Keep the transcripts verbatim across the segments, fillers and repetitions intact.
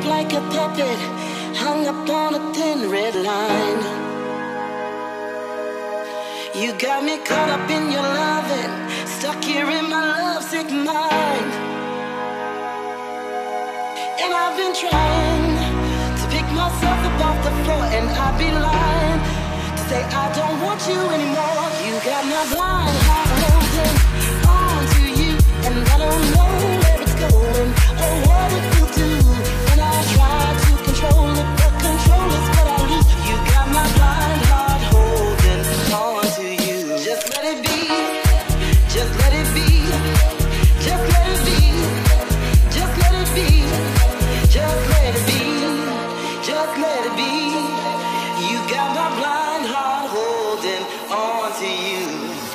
up like a puppet, hung up on a thin red line. You got me caught up in your loving, stuck here in my lovesick mind. And I've been trying to pick myself up off the floor, and I'd be lying to say I don't want you anymore. You got my blind heart holding on to you, and I don't know where it's going or what it will do. And I try to control it, but control is what I lose. You got my blind heart holding on to you. Just let it be, just let it be, just let it be, just let it be, just let it be, just let it be. You got my blind heart holding on to you.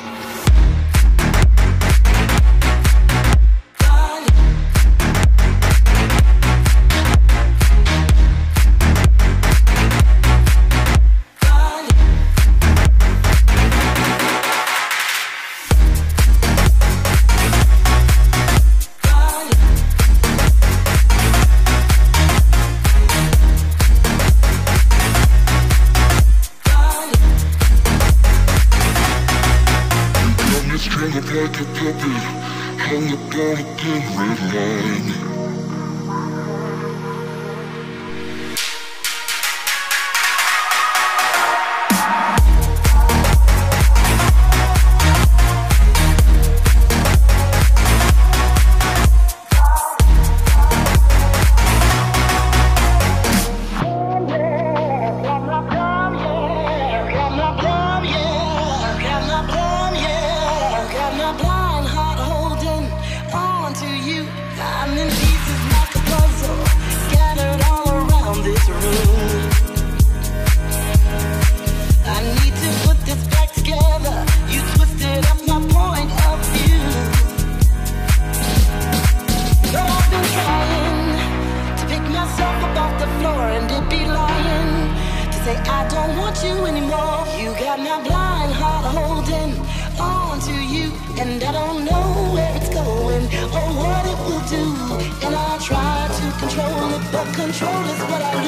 Like a puppet, hung up on a thin red line. And I don't know where it's going or what it will do. And I try to control it, but control is what I